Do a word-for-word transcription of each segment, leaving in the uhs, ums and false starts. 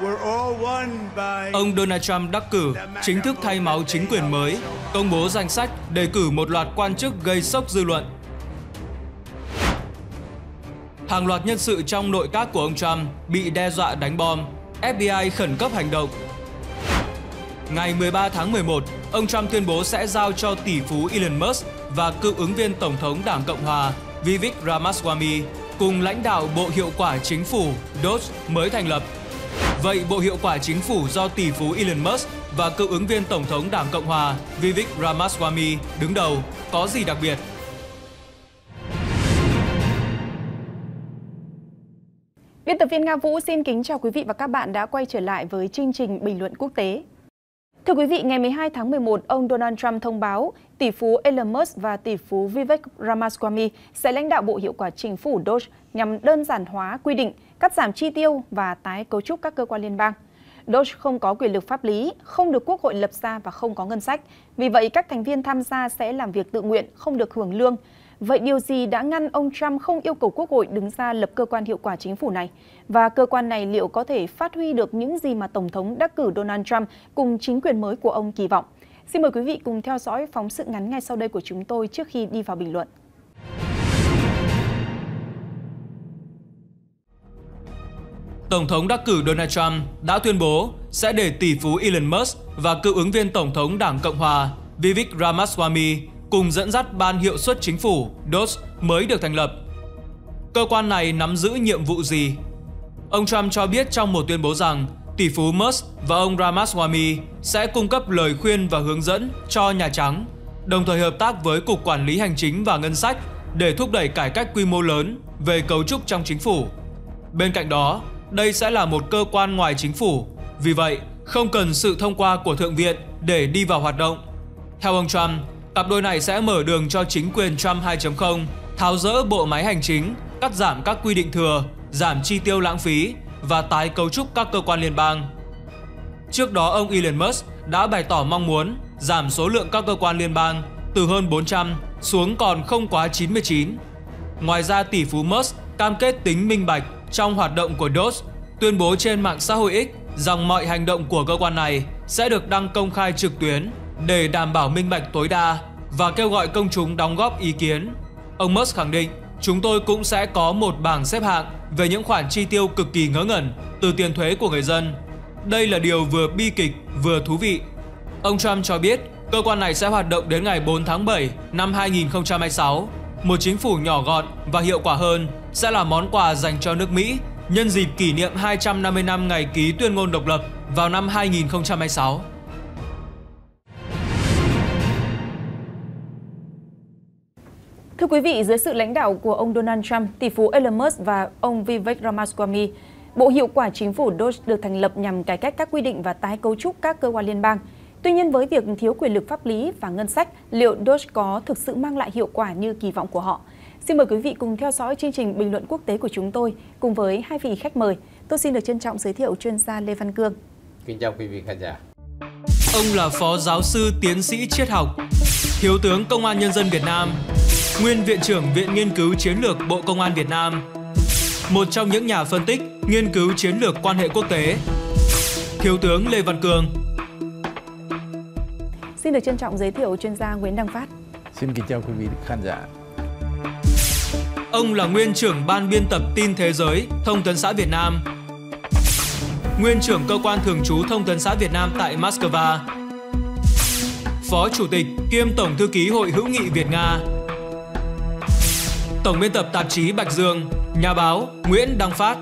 Ông Donald Trump đắc cử chính thức thay máu chính quyền mới, công bố danh sách đề cử một loạt quan chức gây sốc dư luận. Hàng loạt nhân sự trong nội các của ông Trump bị đe dọa đánh bom, ép bê i khẩn cấp hành động. Ngày mười ba tháng mười một, ông Trump tuyên bố sẽ giao cho tỷ phú Elon Musk và cựu ứng viên Tổng thống Đảng Cộng hòa Vivek Ramaswamy cùng lãnh đạo Bộ Hiệu quả Chính phủ đê o giê mới thành lập. Vậy Bộ Hiệu quả Chính phủ do tỷ phú Elon Musk và cựu ứng viên Tổng thống Đảng Cộng hòa Vivek Ramaswamy đứng đầu có gì đặc biệt? Biên tập viên Nga Vũ xin kính chào quý vị và các bạn đã quay trở lại với chương trình Bình luận quốc tế. Thưa quý vị, ngày mười hai tháng mười một, ông Donald Trump thông báo tỷ phú Elon Musk và tỷ phú Vivek Ramaswamy sẽ lãnh đạo Bộ Hiệu quả Chính phủ đê o giê nhằm đơn giản hóa quy định, cắt giảm chi tiêu và tái cấu trúc các cơ quan liên bang. đê o giê không có quyền lực pháp lý, không được Quốc hội lập ra và không có ngân sách. Vì vậy, các thành viên tham gia sẽ làm việc tự nguyện, không được hưởng lương. Vậy điều gì đã ngăn ông Trump không yêu cầu Quốc hội đứng ra lập cơ quan hiệu quả chính phủ này? Và cơ quan này liệu có thể phát huy được những gì mà Tổng thống đắc cử Donald Trump cùng chính quyền mới của ông kỳ vọng? Xin mời quý vị cùng theo dõi phóng sự ngắn ngay sau đây của chúng tôi trước khi đi vào bình luận. Tổng thống đắc cử Donald Trump đã tuyên bố sẽ để tỷ phú Elon Musk và cựu ứng viên Tổng thống Đảng Cộng hòa Vivek Ramaswamy cùng dẫn dắt Ban Hiệu suất Chính phủ đê o giê mới được thành lập. Cơ quan này nắm giữ nhiệm vụ gì? Ông Trump cho biết trong một tuyên bố rằng tỷ phú Musk và ông Ramaswamy sẽ cung cấp lời khuyên và hướng dẫn cho Nhà Trắng, đồng thời hợp tác với Cục Quản lý Hành chính và Ngân sách để thúc đẩy cải cách quy mô lớn về cấu trúc trong chính phủ. Bên cạnh đó, đây sẽ là một cơ quan ngoài chính phủ, vì vậy không cần sự thông qua của Thượng viện để đi vào hoạt động. Theo ông Trump, cặp đôi này sẽ mở đường cho chính quyền Trump hai chấm không, tháo dỡ bộ máy hành chính, cắt giảm các quy định thừa, giảm chi tiêu lãng phí và tái cấu trúc các cơ quan liên bang. Trước đó, ông Elon Musk đã bày tỏ mong muốn giảm số lượng các cơ quan liên bang từ hơn bốn trăm xuống còn không quá chín mươi chín. Ngoài ra, tỷ phú Musk cam kết tính minh bạch trong hoạt động của đê o giê, tuyên bố trên mạng xã hội X rằng mọi hành động của cơ quan này sẽ được đăng công khai trực tuyến để đảm bảo minh bạch tối đa và kêu gọi công chúng đóng góp ý kiến. Ông Musk khẳng định, chúng tôi cũng sẽ có một bảng xếp hạng về những khoản chi tiêu cực kỳ ngớ ngẩn từ tiền thuế của người dân. Đây là điều vừa bi kịch vừa thú vị. Ông Trump cho biết cơ quan này sẽ hoạt động đến ngày bốn tháng bảy năm hai nghìn không trăm hai mươi sáu. Một chính phủ nhỏ gọn và hiệu quả hơn sẽ là món quà dành cho nước Mỹ nhân dịp kỷ niệm hai trăm năm mươi năm ngày ký tuyên ngôn độc lập vào năm hai nghìn không trăm hai mươi sáu. Thưa quý vị, dưới sự lãnh đạo của ông Donald Trump, tỷ phú Elon Musk và ông Vivek Ramaswamy, Bộ Hiệu quả Chính phủ đê o giê được thành lập nhằm cải cách các quy định và tái cấu trúc các cơ quan liên bang. Tuy nhiên, với việc thiếu quyền lực pháp lý và ngân sách, liệu đê o giê có thực sự mang lại hiệu quả như kỳ vọng của họ? Xin mời quý vị cùng theo dõi chương trình Bình luận quốc tế của chúng tôi cùng với hai vị khách mời. Tôi xin được trân trọng giới thiệu chuyên gia Lê Văn Cương. Kính chào quý vị khán giả. Ông là Phó Giáo sư Tiến sĩ Triết học, Thiếu tướng Công an Nhân dân Việt Nam, Nguyên Viện trưởng Viện Nghiên cứu Chiến lược Bộ Công an Việt Nam, một trong những nhà phân tích, nghiên cứu chiến lược quan hệ quốc tế, Thiếu tướng Lê Văn Cương. Xin được trân trọng giới thiệu chuyên gia Nguyễn Đăng Phát. Xin kính chào quý vị khán giả. Ông là Nguyên trưởng Ban biên tập Tin Thế giới, Thông tấn xã Việt Nam, Nguyên trưởng Cơ quan Thường trú Thông tấn xã Việt Nam tại Moscow, Phó Chủ tịch kiêm Tổng thư ký Hội hữu nghị Việt-Nga, Tổng biên tập tạp chí Bạch Dương, nhà báo Nguyễn Đăng Phát.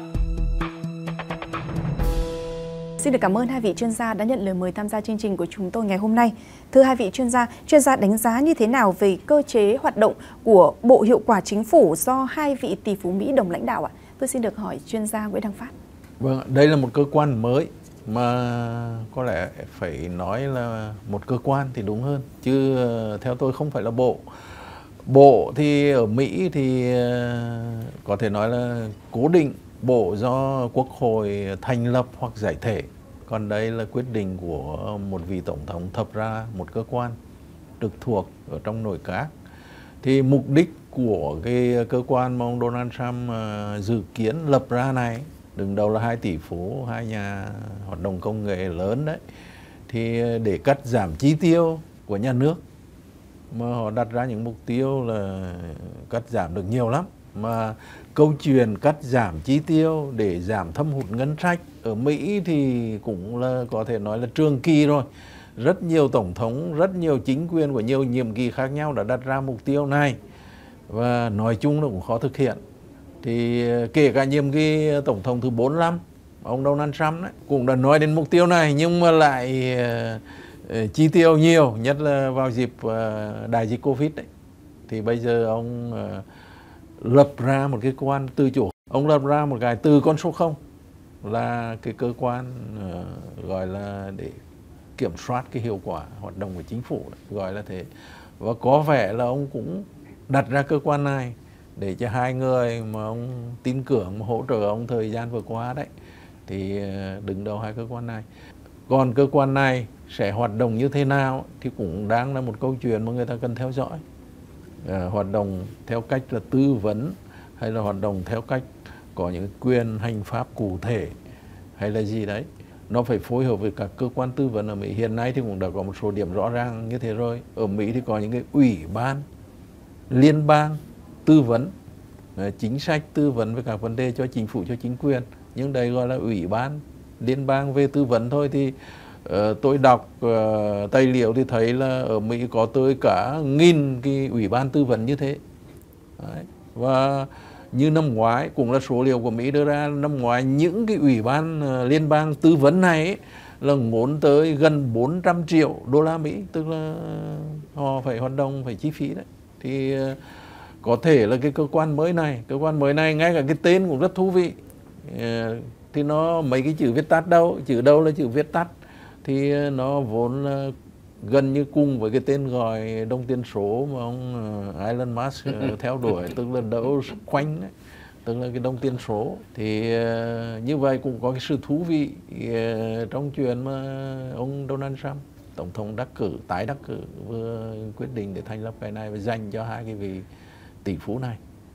Xin được cảm ơn hai vị chuyên gia đã nhận lời mời tham gia chương trình của chúng tôi ngày hôm nay. Thưa hai vị chuyên gia, chuyên gia đánh giá như thế nào về cơ chế hoạt động của Bộ Hiệu quả Chính phủ do hai vị tỷ phú Mỹ đồng lãnh đạo ạ? Tôi xin được hỏi chuyên gia Nguyễn Đăng Phát. Vâng, đây là một cơ quan mới mà có lẽ phải nói là một cơ quan thì đúng hơn, chứ theo tôi không phải là bộ. Bộ thì ở Mỹ thì có thể nói là cố định, bộ do Quốc hội thành lập hoặc giải thể. Còn đây là quyết định của một vị tổng thống thập ra một cơ quan trực thuộc ở trong nội các. Thì mục đích của cái cơ quan mà ông Donald Trump dự kiến lập ra này đứng đầu là hai tỷ phú, hai nhà hoạt động công nghệ lớn đấy, thì để cắt giảm chi tiêu của nhà nước mà họ đặt ra những mục tiêu là cắt giảm được nhiều lắm. Mà câu chuyện cắt giảm chi tiêu để giảm thâm hụt ngân sách ở Mỹ thì cũng là có thể nói là trường kỳ rồi. Rất nhiều tổng thống, rất nhiều chính quyền của nhiều nhiệm kỳ khác nhau đã đặt ra mục tiêu này và nói chung là cũng khó thực hiện. Thì kể cả nhiệm kỳ tổng thống thứ bốn mươi lăm, ông Donald Trump đấy, cũng đã nói đến mục tiêu này nhưng mà lại uh, chi tiêu nhiều, nhất là vào dịp uh, đại dịch Covid đấy. Thì bây giờ ông uh, lập ra một cái cơ quan tự chủ, ông lập ra một cái từ con số không là cái cơ quan uh, gọi là để kiểm soát cái hiệu quả hoạt động của chính phủ, gọi là thế. Và có vẻ là ông cũng đặt ra cơ quan này để cho hai người mà ông tin tưởng mà hỗ trợ ông thời gian vừa qua đấy thì đứng đầu hai cơ quan này. Còn cơ quan này sẽ hoạt động như thế nào thì cũng đang là một câu chuyện mà người ta cần theo dõi. À, hoạt động theo cách là tư vấn hay là hoạt động theo cách có những quyền hành pháp cụ thể hay là gì đấy, nó phải phối hợp với các cơ quan tư vấn ở Mỹ. Hiện nay thì cũng đã có một số điểm rõ ràng như thế rồi. Ở Mỹ thì có những cái ủy ban liên bang tư vấn chính sách, tư vấn về các vấn đề cho chính phủ, cho chính quyền, nhưng đây gọi là ủy ban liên bang về tư vấn thôi. Thì uh, tôi đọc uh, tài liệu thì thấy là ở Mỹ có tới cả nghìn cái ủy ban tư vấn như thế. Đấy. Và như năm ngoái cũng là số liệu của Mỹ đưa ra, năm ngoái những cái ủy ban uh, liên bang tư vấn này ấy, là ngốn tới gần bốn trăm triệu đô la Mỹ, tức là họ phải hoạt động, phải chi phí đấy. Thì uh, có thể là cái cơ quan mới này, cơ quan mới này ngay cả cái tên cũng rất thú vị. Uh, thì nó mấy cái chữ viết tắt đâu, chữ đâu là chữ viết tắt, thì uh, nó vốn là gần như cùng với cái tên gọi đồng tiền số mà ông uh, Elon Musk uh, theo đuổi, tức là Dogecoin đấy, tức là cái đồng tiền số. Thì uh, như vậy cũng có cái sự thú vị uh, trong chuyện mà ông Donald Trump, tổng thống đắc cử, tái đắc cử, vừa quyết định để thành lập cái này và dành cho hai cái vị tỷ phú này.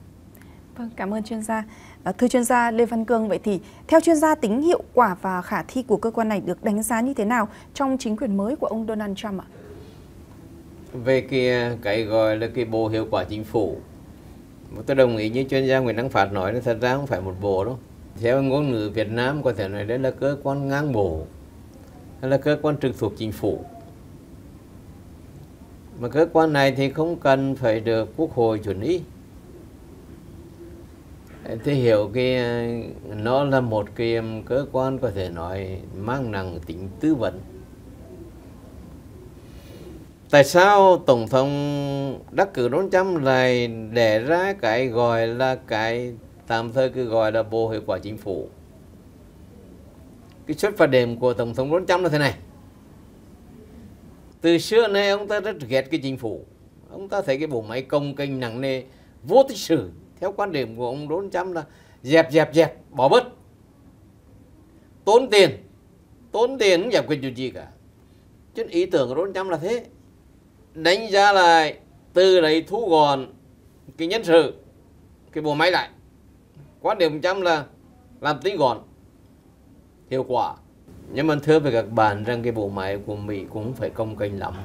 Vâng, cảm ơn chuyên gia. Thưa chuyên gia Lê Văn Cương, vậy thì theo chuyên gia tính hiệu quả và khả thi của cơ quan này được đánh giá như thế nào trong chính quyền mới của ông Donald Trump ạ? Về cái, cái gọi là cái bộ hiệu quả chính phủ, tôi đồng ý như chuyên gia Nguyễn Đăng Phát nói là thật ra không phải một bộ đâu. Theo ngôn ngữ Việt Nam có thể nói đây là cơ quan ngang bộ, hay là cơ quan trực thuộc chính phủ. Mà cơ quan này thì không cần phải được Quốc hội chuẩn ý. Thì hiểu cái nó là một cái cơ quan có thể nói mang nặng tính tư vấn. Tại sao Tổng thống đắc cử Donald Trump lại đẻ ra cái gọi là cái tạm thời cứ gọi là bộ hiệu quả chính phủ? Cái xuất phát điểm của Tổng thống Donald Trump là thế này. Từ xưa nay ông ta rất ghét cái chính phủ. Ông ta thấy cái bộ máy công kênh nặng nề, vô tích sự. Theo quan điểm của ông Donald Trump là dẹp dẹp dẹp, bỏ bớt. Tốn tiền. Tốn tiền không giải quyết được gì cả. Chứ ý tưởng của Donald Trump là thế. Đánh giá lại, từ đấy thu gọn cái nhân sự, cái bộ máy lại. Quan điểm của Trump là làm tinh gọn, hiệu quả. Nhưng mà thưa với các bạn rằng cái bộ máy của Mỹ cũng phải công kênh lắm.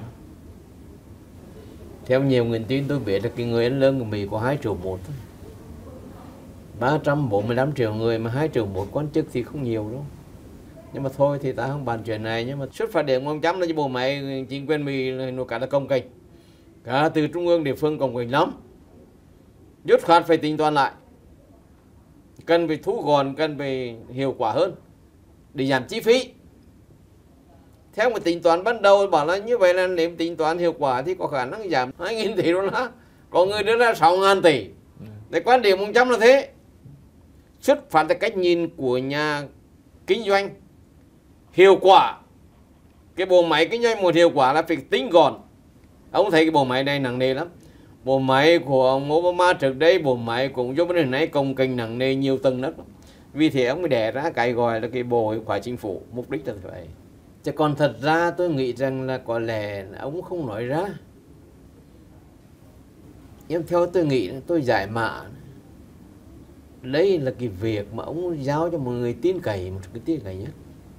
Theo nhiều nguồn tin tôi biết là cái người ăn lương của Mỹ có hai triệu một thôi. ba trăm bốn mươi lăm triệu người mà hai triệu một quan chức thì không nhiều đâu. Nhưng mà thôi thì ta không bàn chuyện này. Nhưng mà xuất phát điểm của ông Trump là cái bộ máy chính quyền Mỹ nó cả là công kênh. Cả từ trung ương địa phương công kênh lắm. Dứt khoát phải tính toán lại. Cần phải thu gọn, cần phải hiệu quả hơn để giảm chi phí. Theo một tính toán ban đầu bảo là như vậy là nếu tính toán hiệu quả thì có khả năng giảm hai nghìn tỷ đô la. Có người đưa ra sáu nghìn tỷ. Để quan điểm ông Trump là thế. Xuất phát từ cách nhìn của nhà kinh doanh hiệu quả. Cái bộ máy kinh doanh một hiệu quả là phải tính gọn. Ông thấy cái bộ máy này nặng nề lắm. Bộ máy của ông Obama trước đây, bộ máy của ông Joe Biden này công kênh nặng nề nhiều tầng đất. Vì thế ông mới đẻ ra cái gọi là cái bộ hiệu quả chính phủ. Mục đích là vậy. Chứ còn thật ra tôi nghĩ rằng là có lẽ ông không nói ra. Nhưng theo tôi nghĩ tôi giải mã. Đấy là cái việc mà ông giao cho một người tin cậy, một cái tin cậy nhất,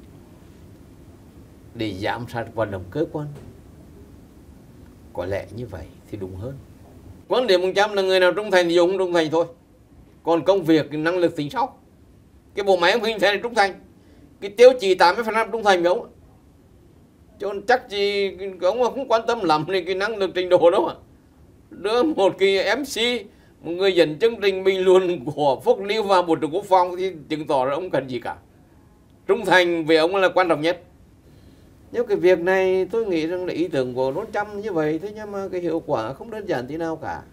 để giám sát hoạt động cơ quan. Có lẽ như vậy thì đúng hơn. Quan điểm một trăm là người nào trung thành thì dùng trung thành thôi. Còn công việc, năng lực tính sau. Cái bộ máy ông hình thành là trung thành. Cái tiêu chí tám mươi phần trăm trung thành với ông. Cho nên chắc gì ông không quan tâm lắm đến cái năng lực trình độ đâu ạ. Đưa một cái em xê, một người dẫn chương trình bình luận của Phúc Lưu và Bộ trưởng Quốc phòng thì chứng tỏ là ông cần gì cả. Trung thành về ông là quan trọng nhất. Nhưng cái việc này tôi nghĩ rằng là ý tưởng của Donald Trump như vậy thế, nhưng mà cái hiệu quả không đơn giản tí nào cả.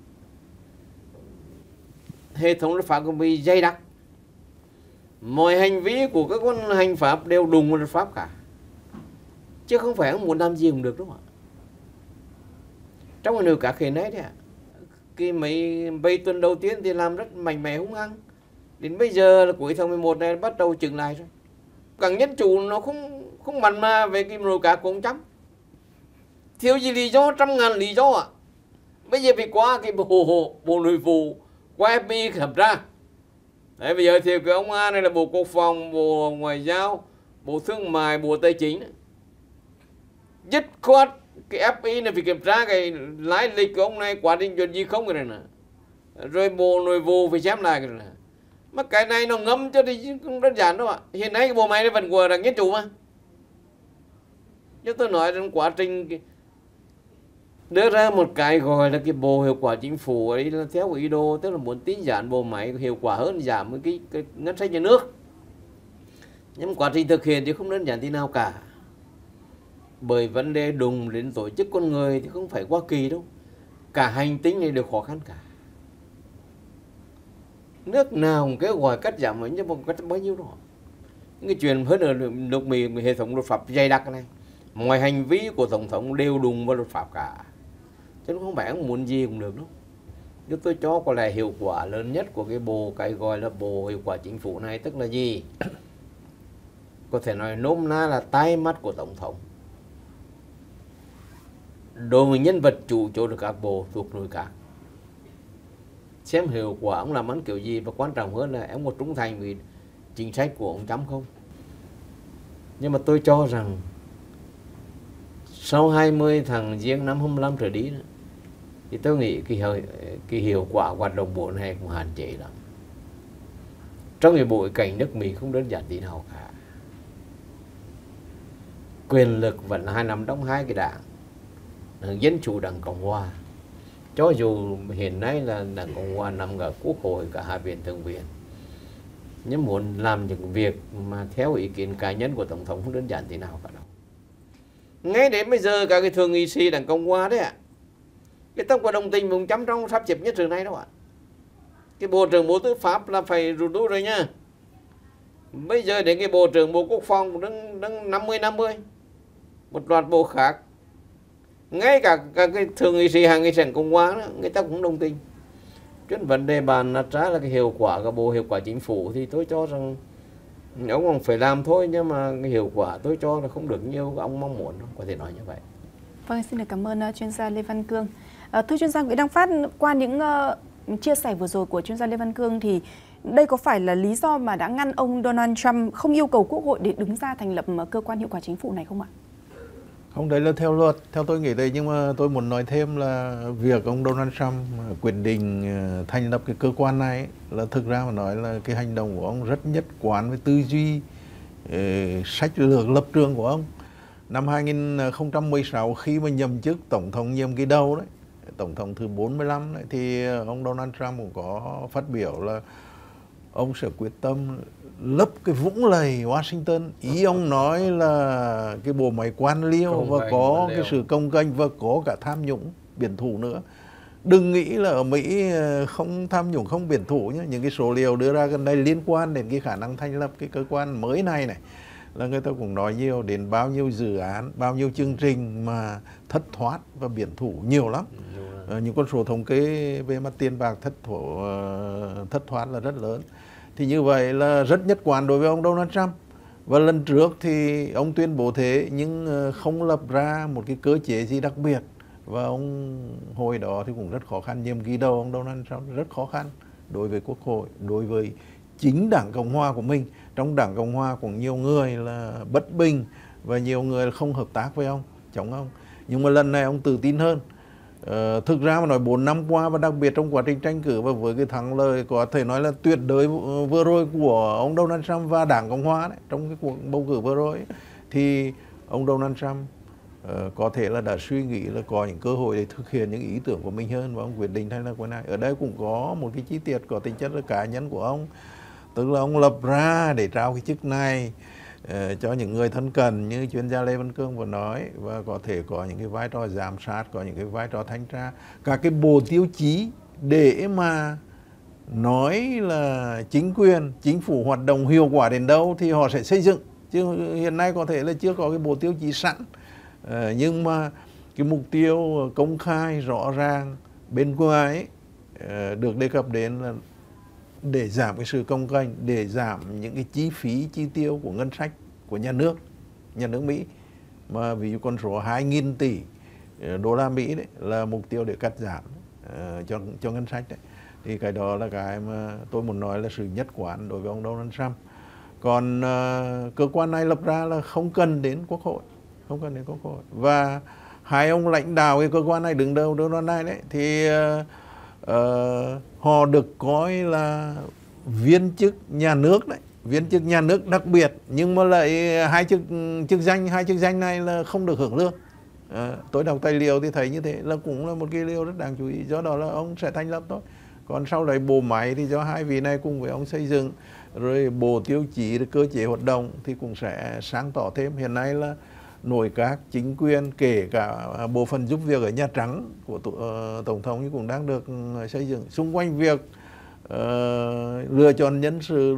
Hệ thống luật pháp của Mỹ dày đặc. Mọi hành vi của các con hành pháp đều đùng vào luật pháp cả. Chứ không phải ông muốn làm gì cũng được đúng không ạ? Trong cái nửa các hiện nay đấy ạ, cái mấy, mấy tuần đầu tiên thì làm rất mạnh mẽ hung hăng. Đến bây giờ là cuối tháng mười một này bắt đầu chừng lại rồi. Càng nhân chủ nó không không mặn mà về cái nồi cá của ông Trump. Thiếu gì lý do, trăm ngàn lý do ạ. Bây giờ phải qua cái bộ, bộ, bộ nội vụ, qua ép bê i thẩm ra. Đấy, bây giờ thì cái ông A này là Bộ Quốc phòng, Bộ Ngoại giao, Bộ Thương mại, Bộ Tài chính. Dứt khoát cái ép bê i này phải kiểm tra cái lái lịch của ông này, quá trình chuyện gì không cái này nè. Rồi Bộ Nội vụ phải xem lại cái này nè. Mà cái này nó ngâm cho thì không đơn giản đâu ạ. Hiện nay cái bộ máy này vẫn của đảng Dân Chủ mà. Nhưng tôi nói rằng quá trình đưa ra một cái gọi là cái bộ hiệu quả chính phủ ấy là theo ý đồ, tức là muốn tinh giản bộ máy hiệu quả hơn, giảm cái, cái ngân sách nhà nước. Nhưng quá trình thực hiện thì không đơn giản tí nào cả. Bởi vấn đề đùng đến tổ chức con người thì không phải Hoa Kỳ đâu. Cả hành tinh này đều khó khăn cả. Nước nào cũng kêu gọi cắt giảm ấy, nhưng mà cắt bao nhiêu đó. Những cái chuyện hơn ở nước Mỹ, hệ thống luật pháp dày đặc này. Mọi hành vi của Tổng thống đều đùng vào luật pháp cả. Chứ không phải ông muốn gì cũng được đâu. Nhưng tôi cho có lẽ hiệu quả lớn nhất của cái bộ, cái gọi là bộ hiệu quả chính phủ này tức là gì? Có thể nói nôm na là tai mắt của Tổng thống. Đối với nhân vật chủ chốt được các bộ thuộc nội các. Xem hiệu quả ông làm ăn kiểu gì, và quan trọng hơn là ông có trung thành với chính sách của ông Trump không. Nhưng mà tôi cho rằng sau hai mươi tháng Giêng năm hai mươi lăm trở đi đó, thì tôi nghĩ cái, cái hiệu quả hoạt động bộ này cũng hạn chế lắm. Trong cái bối cảnh nước Mỹ không đơn giản tí nào cả. Quyền lực vẫn hai nằm trong hai cái đảng, đảng Dân Chủ, đảng Cộng Hòa. Cho dù hiện nay là đảng Cộng Hòa nằm ở Quốc hội, cả Hạ viện, Thượng viện, nhưng muốn làm những việc mà theo ý kiến cá nhân của Tổng thống không đơn giản tí nào cả đâu. Ngay đến bây giờ cả cái thượng nghị sĩ đảng Cộng Hòa đấy ạ, cái tông có đồng tình vùng chấm trong sắp xếp nhất trường này đâu ạ. Cái Bộ trưởng Bộ Tư pháp là phải rút lui rồi nha. Bây giờ đến cái Bộ trưởng Bộ Quốc phòng đang, đang năm mươi năm mươi. Một loạt bộ khác. Ngay cả, cả cái thượng nghị sĩ hàng nghị sĩ Cộng Hòa đó, người ta cũng đồng tình. Chuyện vấn đề bàn đặt ra là cái hiệu quả của bộ hiệu quả chính phủ thì tôi cho rằng ông còn phải làm thôi, nhưng mà cái hiệu quả tôi cho là không được nhiều ông mong muốn, có thể nói như vậy. Vâng, xin được cảm ơn uh, chuyên gia Lê Văn Cương. Uh, thưa chuyên gia Nguyễn Đăng Phát, qua những uh, chia sẻ vừa rồi của chuyên gia Lê Văn Cương thì đây có phải là lý do mà đã ngăn ông Donald Trump không yêu cầu Quốc hội để đứng ra thành lập cơ quan hiệu quả chính phủ này không ạ? Không, đấy là theo luật, theo tôi nghĩ đấy, nhưng mà tôi muốn nói thêm là việc ông Donald Trump quyết định thành lập cái cơ quan này là thực ra mà nói là cái hành động của ông rất nhất quán với tư duy, sách lược, lập trường của ông. Năm hai nghìn không trăm mười sáu khi mà nhậm chức tổng thống nhiệm kỳ đầu đấy, tổng thống thứ bốn mươi lăm đấy, thì ông Donald Trump cũng có phát biểu là ông sẽ quyết tâm lấp cái vũng lầy Washington. Ý ông nói là cái bộ máy quan liêu và có cái sự công kênh và có cả tham nhũng biển thủ nữa. Đừng nghĩ là ở Mỹ không tham nhũng, không biển thủ nhé. Những cái số liệu đưa ra gần đây liên quan đến cái khả năng thành lập cái cơ quan mới này này là người ta cũng nói nhiều đến bao nhiêu dự án, bao nhiêu chương trình mà thất thoát và biển thủ nhiều lắm. À, những con số thống kê về mặt tiền bạc thất thổ, thất thoát là rất lớn. Thì như vậy là rất nhất quán đối với ông Donald Trump. Và lần trước thì ông tuyên bố thế nhưng không lập ra một cái cơ chế gì đặc biệt. Và ông hồi đó thì cũng rất khó khăn, nhiệm kỳ đầu ông Donald Trump rất khó khăn. đối với Quốc hội, đối với chính Đảng Cộng Hòa của mình. Trong Đảng Cộng Hòa cũng nhiều người là bất bình và nhiều người là không hợp tác với ông, chống ông. Nhưng mà lần này ông tự tin hơn. Ờ, thực ra mà nói bốn năm qua và đặc biệt trong quá trình tranh cử và với cái thắng lợi có thể nói là tuyệt đối vừa rồi của ông Donald Trump và Đảng Cộng Hòa đấy, trong cái cuộc bầu cử vừa rồi ấy, thì ông Donald Trump uh, có thể là đã suy nghĩ là có những cơ hội để thực hiện những ý tưởng của mình hơn và ông quyết định thay là cái này. Ở đây cũng có một cái chi tiết có tính chất là cá nhân của ông, tức là ông lập ra để trao cái chức này uh, cho những người thân cận như chuyên gia Lê Văn Cương vừa nói, và có thể có những cái vai trò giám sát, có những cái vai trò thanh tra, các cái bộ tiêu chí để mà nói là chính quyền, chính phủ hoạt động hiệu quả đến đâu thì họ sẽ xây dựng. Chứ hiện nay có thể là chưa có cái bộ tiêu chí sẵn, à, nhưng mà cái mục tiêu công khai rõ ràng bên ngoài ấy, à, được đề cập đến là để giảm cái sự công kênh, để giảm những cái chi phí chi tiêu của ngân sách của nhà nước, nhà nước Mỹ, mà ví dụ con số hai nghìn tỷ đô la Mỹ đấy là mục tiêu để cắt giảm uh, cho cho ngân sách đấy. Thì cái đó là cái mà tôi muốn nói là sự nhất quán đối với ông Donald Trump. Còn uh, cơ quan này lập ra là không cần đến Quốc hội, không cần đến Quốc hội. Và hai ông lãnh đạo cái cơ quan này đứng đầu Donald này đấy thì uh, uh, họ được coi là viên chức nhà nước đấy, viên chức nhà nước đặc biệt, nhưng mà lại hai chức chức danh hai chức danh này là không được hưởng lương. À, tôi đọc tài liệu thì thấy như thế là cũng là một cái điều rất đáng chú ý. Do đó là ông sẽ thành lập thôi. Còn sau đấy bộ máy thì do hai vị này cùng với ông xây dựng, rồi bộ tiêu chí, cơ chế hoạt động thì cũng sẽ sáng tỏ thêm. Hiện nay là nội các, chính quyền, kể cả bộ phận giúp việc ở Nhà Trắng của uh, Tổng thống cũng đang được xây dựng. Xung quanh việc uh, lựa chọn nhân sự,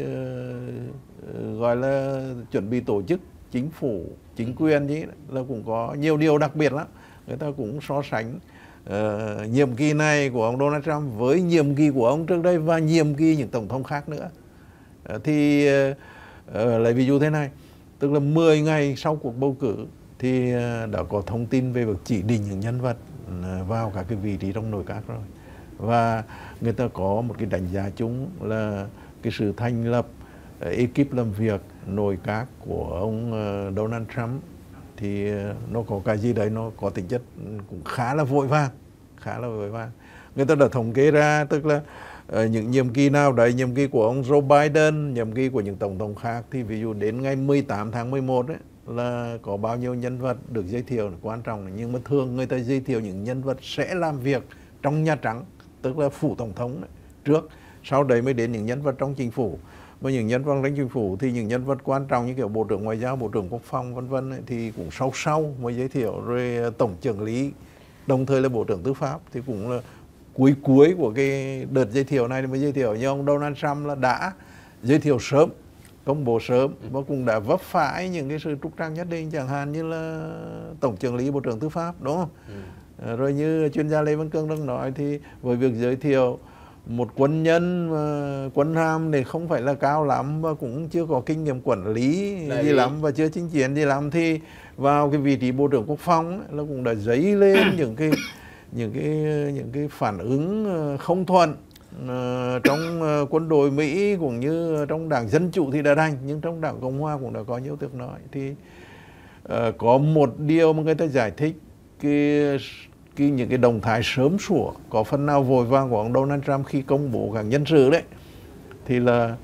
uh, gọi là chuẩn bị tổ chức chính phủ, chính quyền chứ, là cũng có nhiều điều đặc biệt lắm. Người ta cũng so sánh uh, nhiệm kỳ này của ông Donald Trump với nhiệm kỳ của ông trước đây và nhiệm kỳ những tổng thống khác nữa. Uh, thì uh, uh, lấy ví dụ thế này, tức là mười ngày sau cuộc bầu cử thì uh, đã có thông tin về việc chỉ định những nhân vật uh, vào các cái vị trí trong nội các rồi. Và người ta có một cái đánh giá chung là cái sự thành lập uh, ekip làm việc nội các của ông uh, Donald Trump thì uh, nó có cái gì đấy nó có tính chất cũng khá là vội vàng, khá là vội vàng. Người ta đã thống kê ra, tức là uh, những nhiệm kỳ nào đấy, nhiệm kỳ của ông Joe Biden, nhiệm kỳ của những tổng thống khác, thì ví dụ đến ngày mười tám tháng mười một ấy, là có bao nhiêu nhân vật được giới thiệu là quan trọng. Nhưng mà thường người ta giới thiệu những nhân vật sẽ làm việc trong Nhà Trắng, tức là phủ tổng thống đấy, trước, sau đấy mới đến những nhân vật trong chính phủ. Mà những nhân vật trong chính phủ thì những nhân vật quan trọng như kiểu Bộ trưởng Ngoại giao, Bộ trưởng Quốc phòng vân vân thì cũng sau sau mới giới thiệu. Rồi Tổng trưởng lý, đồng thời là Bộ trưởng Tư pháp thì cũng là cuối cuối của cái đợt giới thiệu này mới giới thiệu. Nhưng ông Donald Trump là đã giới thiệu sớm, công bố sớm và cũng đã vấp phải những cái sự trục trặc nhất định, chẳng hạn như là Tổng trưởng lý, Bộ trưởng Tư pháp, đúng không? Ừ. Rồi như chuyên gia Lê Văn Cương đang nói thì với việc giới thiệu một quân nhân uh, quân hàm này không phải là cao lắm và cũng chưa có kinh nghiệm quản lý Đấy. gì lắm và chưa chinh chiến gì lắm, thì vào cái vị trí Bộ trưởng Quốc phòng ấy, nó cũng đã dấy lên những cái những cái những cái phản ứng không thuận uh, trong uh, quân đội Mỹ cũng như trong Đảng Dân Chủ thì đã đành, nhưng trong Đảng Cộng Hòa cũng đã có nhiều tiếng nói. Thì uh, có một điều mà người ta giải thích cái Cái, những cái động thái sớm sủa, có phần nào vội vàng của ông Donald Trump khi công bố các nhân sự đấy, thì là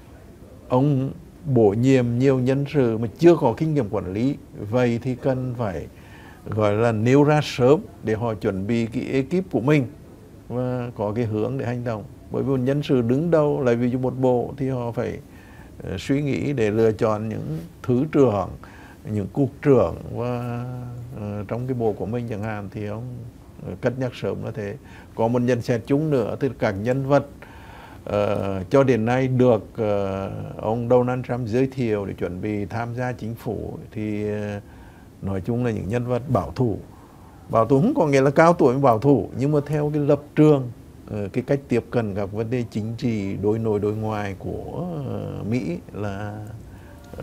ông bổ nhiệm nhiều nhân sự mà chưa có kinh nghiệm quản lý. Vậy thì cần phải gọi là nêu ra sớm để họ chuẩn bị cái ekip của mình và có cái hướng để hành động. Bởi vì nhân sự đứng đầu, lại ví dụ một bộ thì họ phải uh, suy nghĩ để lựa chọn những thứ trưởng, những cục trưởng và uh, trong cái bộ của mình chẳng hạn, thì ông uh, cân nhắc sớm là thế. Có một nhận xét chung nữa, từ các nhân vật uh, cho đến nay được uh, ông Donald Trump giới thiệu để chuẩn bị tham gia chính phủ thì uh, nói chung là những nhân vật bảo thủ. Bảo thủ không có nghĩa là cao tuổi mới bảo thủ, nhưng mà theo cái lập trường, uh, cái cách tiếp cận các vấn đề chính trị đối nội đối ngoại của uh, Mỹ là uh,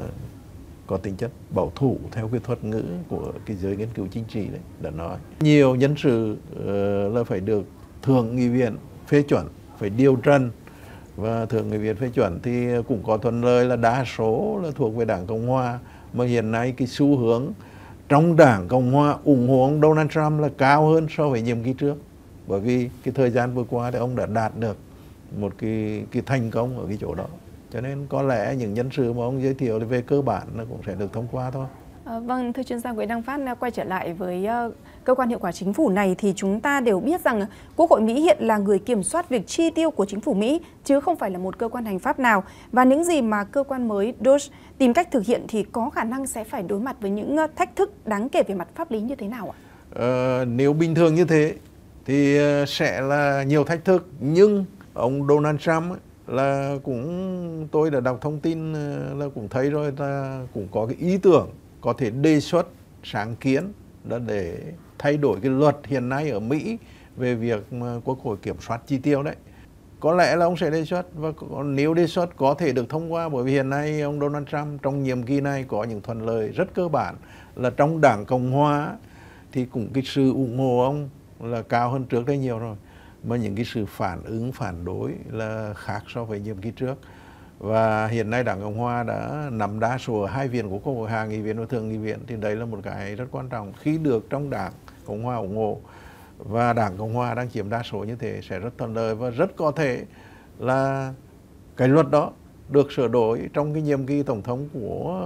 có tính chất bảo thủ theo cái thuật ngữ của cái giới nghiên cứu chính trị đấy đã nói. Nhiều nhân sự uh, là phải được Thượng nghị viện phê chuẩn phải điều trần và Thượng nghị viện phê chuẩn thì cũng có thuận lợi là đa số là thuộc về Đảng Cộng Hòa, mà hiện nay cái xu hướng trong Đảng Cộng Hòa ủng hộ ông Donald Trump là cao hơn so với nhiệm kỳ trước, bởi vì cái thời gian vừa qua thì ông đã đạt được một cái cái thành công ở cái chỗ đó, cho nên có lẽ những nhân sự mà ông giới thiệu thì về cơ bản nó cũng sẽ được thông qua thôi. À, vâng, thưa chuyên gia Nguyễn Đăng Phát, quay trở lại với uh, cơ quan hiệu quả chính phủ này thì chúng ta đều biết rằng Quốc hội Mỹ hiện là người kiểm soát việc chi tiêu của chính phủ Mỹ chứ không phải là một cơ quan hành pháp nào, và những gì mà cơ quan mới đê o gi tìm cách thực hiện thì có khả năng sẽ phải đối mặt với những uh, thách thức đáng kể về mặt pháp lý như thế nào ạ? Ờ, nếu bình thường như thế thì sẽ là nhiều thách thức, nhưng ông Donald Trump ấy, là cũng tôi đã đọc thông tin là cũng thấy rồi, là cũng có cái ý tưởng có thể đề xuất sáng kiến đó để thay đổi cái luật hiện nay ở Mỹ về việc mà Quốc hội kiểm soát chi tiêu đấy. Có lẽ là ông sẽ đề xuất, và nếu đề xuất có thể được thông qua, bởi vì hiện nay ông Donald Trump trong nhiệm kỳ này có những thuận lợi rất cơ bản là trong Đảng Cộng Hòa thì cũng cái sự ủng hộ ông là cao hơn trước đây nhiều rồi, mà những cái sự phản ứng phản đối là khác so với nhiệm kỳ trước. Và hiện nay Đảng Cộng Hòa đã nắm đa số ở hai viện của Quốc hội, Hạ nghị viện và Thượng nghị viện, thì đấy là một cái rất quan trọng. Khi được trong Đảng Cộng Hòa ủng hộ và Đảng Cộng Hòa đang chiếm đa số như thế sẽ rất thuận lợi, và rất có thể là cái luật đó được sửa đổi trong cái nhiệm kỳ tổng thống của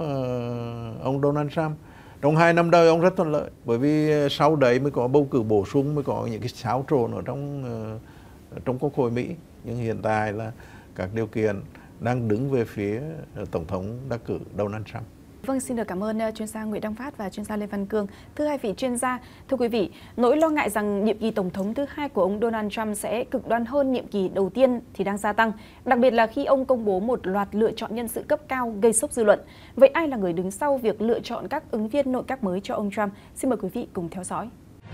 ông Donald Trump. Trong hai năm đầu ông rất thuận lợi, bởi vì sau đấy mới có bầu cử bổ sung, mới có những cái xáo trộn ở trong trong Quốc hội Mỹ. Nhưng hiện tại là các điều kiện đang đứng về phía tổng thống đắc cử Donald Trump. Vâng, xin được cảm ơn chuyên gia Nguyễn Đăng Phát và chuyên gia Lê Văn Cương. Thưa hai vị chuyên gia, thưa quý vị, nỗi lo ngại rằng nhiệm kỳ tổng thống thứ hai của ông Donald Trump sẽ cực đoan hơn nhiệm kỳ đầu tiên thì đang gia tăng, đặc biệt là khi ông công bố một loạt lựa chọn nhân sự cấp cao gây sốc dư luận. Vậy ai là người đứng sau việc lựa chọn các ứng viên nội các mới cho ông Trump? Xin mời quý vị cùng theo dõi.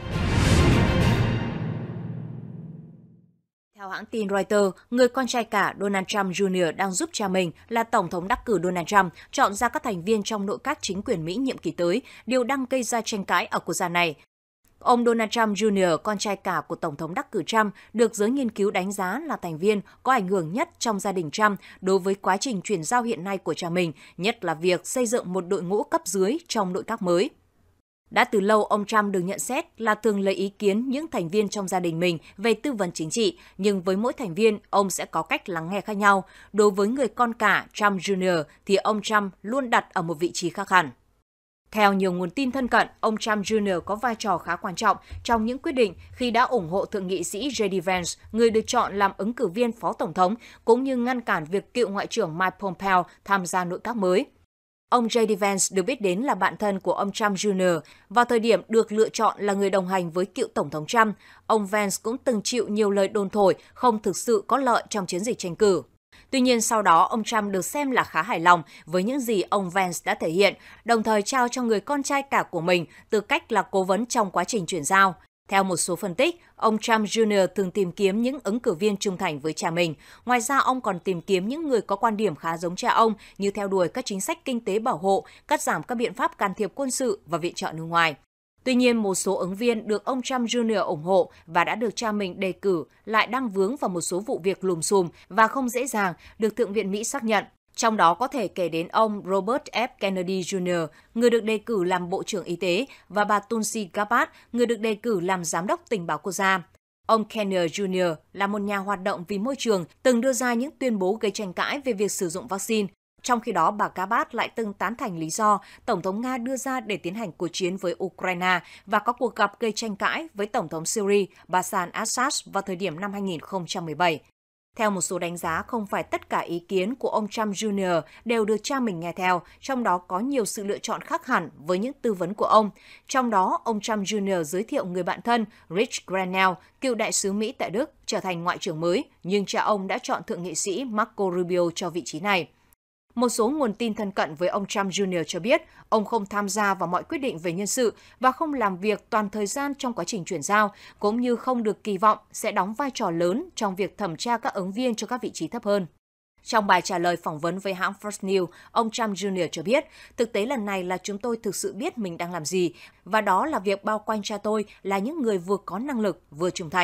Theo hãng tin Reuters, người con trai cả Donald Trump Junior đang giúp cha mình là Tổng thống đắc cử Donald Trump chọn ra các thành viên trong nội các chính quyền Mỹ nhiệm kỳ tới, điều đang gây ra tranh cãi ở quốc gia này. Ông Donald Trump Junior, con trai cả của Tổng thống đắc cử Trump, được giới nghiên cứu đánh giá là thành viên có ảnh hưởng nhất trong gia đình Trump đối với quá trình chuyển giao hiện nay của cha mình, nhất là việc xây dựng một đội ngũ cấp dưới trong nội các mới. Đã từ lâu, ông Trump được nhận xét là thường lấy ý kiến những thành viên trong gia đình mình về tư vấn chính trị, nhưng với mỗi thành viên, ông sẽ có cách lắng nghe khác nhau. Đối với người con cả Trump Junior thì ông Trump luôn đặt ở một vị trí khác hẳn. Theo nhiều nguồn tin thân cận, ông Trump Junior có vai trò khá quan trọng trong những quyết định khi đã ủng hộ Thượng nghị sĩ J D Vance, người được chọn làm ứng cử viên phó tổng thống, cũng như ngăn cản việc cựu Ngoại trưởng Mike Pompeo tham gia nội các mới. Ông J D Vance được biết đến là bạn thân của ông Trump Junior Vào thời điểm được lựa chọn là người đồng hành với cựu Tổng thống Trump, ông Vance cũng từng chịu nhiều lời đồn thổi không thực sự có lợi trong chiến dịch tranh cử. Tuy nhiên, sau đó, ông Trump được xem là khá hài lòng với những gì ông Vance đã thể hiện, đồng thời trao cho người con trai cả của mình tư cách là cố vấn trong quá trình chuyển giao. Theo một số phân tích, ông Trump Junior thường tìm kiếm những ứng cử viên trung thành với cha mình. Ngoài ra, ông còn tìm kiếm những người có quan điểm khá giống cha ông, như theo đuổi các chính sách kinh tế bảo hộ, cắt giảm các biện pháp can thiệp quân sự và viện trợ nước ngoài. Tuy nhiên, một số ứng viên được ông Trump Junior ủng hộ và đã được cha mình đề cử lại đang vướng vào một số vụ việc lùm xùm và không dễ dàng được Thượng viện Mỹ xác nhận. Trong đó có thể kể đến ông Robert F. Kennedy Junior, người được đề cử làm Bộ trưởng Y tế, và bà Tulsi Gabbard, người được đề cử làm Giám đốc Tình báo Quốc gia. Ông Kennedy Junior là một nhà hoạt động vì môi trường, từng đưa ra những tuyên bố gây tranh cãi về việc sử dụng vaccine. Trong khi đó, bà Gabbard lại từng tán thành lý do Tổng thống Nga đưa ra để tiến hành cuộc chiến với Ukraine và có cuộc gặp gây tranh cãi với Tổng thống Syria Bashar al-Assad vào thời điểm năm hai nghìn không trăm mười bảy. Theo một số đánh giá, không phải tất cả ý kiến của ông Trump Junior đều được cha mình nghe theo, trong đó có nhiều sự lựa chọn khác hẳn với những tư vấn của ông. Trong đó, ông Trump Junior giới thiệu người bạn thân Rich Grenell, cựu đại sứ Mỹ tại Đức, trở thành ngoại trưởng mới, nhưng cha ông đã chọn thượng nghị sĩ Marco Rubio cho vị trí này. Một số nguồn tin thân cận với ông Trump Junior cho biết ông không tham gia vào mọi quyết định về nhân sự và không làm việc toàn thời gian trong quá trình chuyển giao, cũng như không được kỳ vọng sẽ đóng vai trò lớn trong việc thẩm tra các ứng viên cho các vị trí thấp hơn. Trong bài trả lời phỏng vấn với hãng Fox News, ông Trump Junior cho biết, thực tế lần này là chúng tôi thực sự biết mình đang làm gì, và đó là việc bao quanh cha tôi là những người vừa có năng lực, vừa trung thành.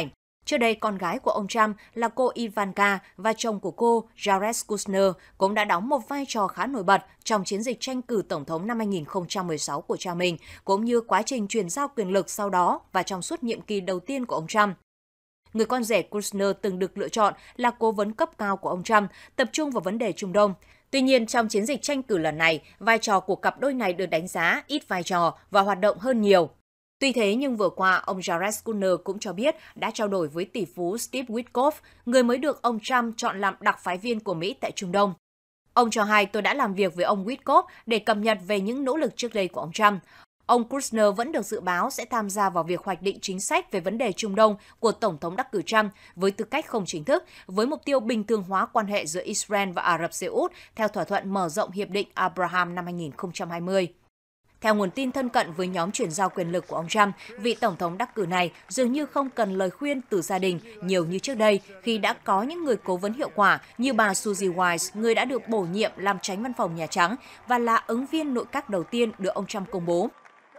Trước đây, con gái của ông Trump là cô Ivanka và chồng của cô Jared Kushner cũng đã đóng một vai trò khá nổi bật trong chiến dịch tranh cử tổng thống năm hai nghìn không trăm mười sáu của cha mình, cũng như quá trình chuyển giao quyền lực sau đó và trong suốt nhiệm kỳ đầu tiên của ông Trump. Người con rể Kushner từng được lựa chọn là cố vấn cấp cao của ông Trump, tập trung vào vấn đề Trung Đông. Tuy nhiên, trong chiến dịch tranh cử lần này, vai trò của cặp đôi này được đánh giá ít vai trò và hoạt động hơn nhiều. Tuy thế nhưng vừa qua, ông Jared Kushner cũng cho biết đã trao đổi với tỷ phú Steve Witkoff, người mới được ông Trump chọn làm đặc phái viên của Mỹ tại Trung Đông. Ông cho hay, tôi đã làm việc với ông Witkoff để cập nhật về những nỗ lực trước đây của ông Trump. Ông Kushner vẫn được dự báo sẽ tham gia vào việc hoạch định chính sách về vấn đề Trung Đông của Tổng thống đắc cử Trump với tư cách không chính thức, với mục tiêu bình thường hóa quan hệ giữa Israel và Ả Rập Xê Út theo thỏa thuận mở rộng Hiệp định Abraham năm hai nghìn không trăm hai mươi. Theo nguồn tin thân cận với nhóm chuyển giao quyền lực của ông Trump, vị Tổng thống đắc cử này dường như không cần lời khuyên từ gia đình nhiều như trước đây khi đã có những người cố vấn hiệu quả như bà Suzy Wiles, người đã được bổ nhiệm làm tránh văn phòng Nhà Trắng và là ứng viên nội các đầu tiên được ông Trump công bố.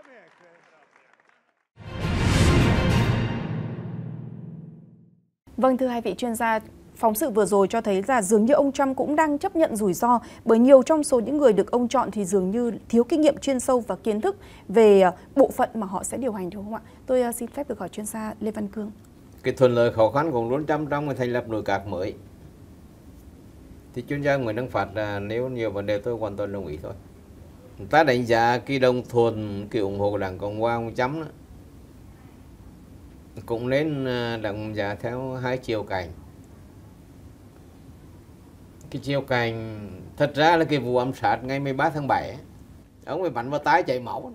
Vâng, thưa hai vị chuyên gia, phóng sự vừa rồi cho thấy là dường như ông Trump cũng đang chấp nhận rủi ro bởi nhiều trong số những người được ông chọn thì dường như thiếu kinh nghiệm chuyên sâu và kiến thức về bộ phận mà họ sẽ điều hành, đúng không ạ? Tôi xin phép được hỏi chuyên gia Lê Văn Cương. Cái thuận lợi khó khăn của ông Trump trong thành lập nội các mới thì chuyên gia Nguyễn Đăng Phát là nếu nhiều vấn đề tôi hoàn toàn đồng ý thôi. Ta đánh giá cái đồng thuận, cái ủng hộ của Đảng Cộng hòa ông Trump đó, cũng nên đánh giá theo hai chiều cạnh. Cái chiều cạnh thật ra là cái vụ ám sát ngày mười ba tháng bảy, ông ấy bắn vào tái chảy máu.